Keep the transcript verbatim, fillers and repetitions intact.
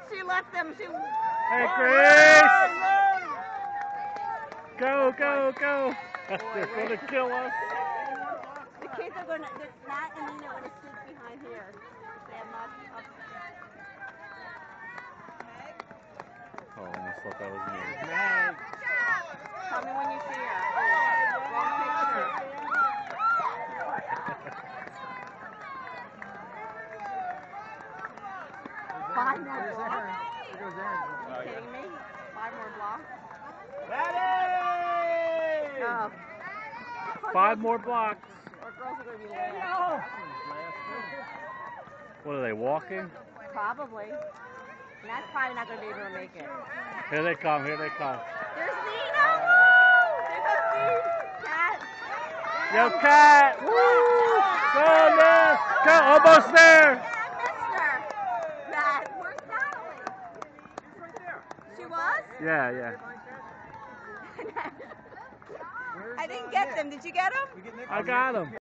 She left them. She. Hey, Grace! Go, go, go! They're gonna kill us. The kids are gonna. Matt and Nina are gonna sneak behind here. They have not. Up. Oh, I almost thought that was me. Meg. Tell me when you see her. Wrong picture. Five more blocks? Are you kidding me? Five more blocks? Ready! Oh. Five more blocks. Our girls are going to be last. What are they, walking? Probably. And that's probably not going to be able to make it. Here they come, here they come. There's Nina! There goes Steve! Cat! Yo, Cat! Woo! Go, man! Go, almost there! Yeah, I missed her! Matt, where's Natalie? She was? Yeah, yeah. I didn't get them. Did you get them? I got him.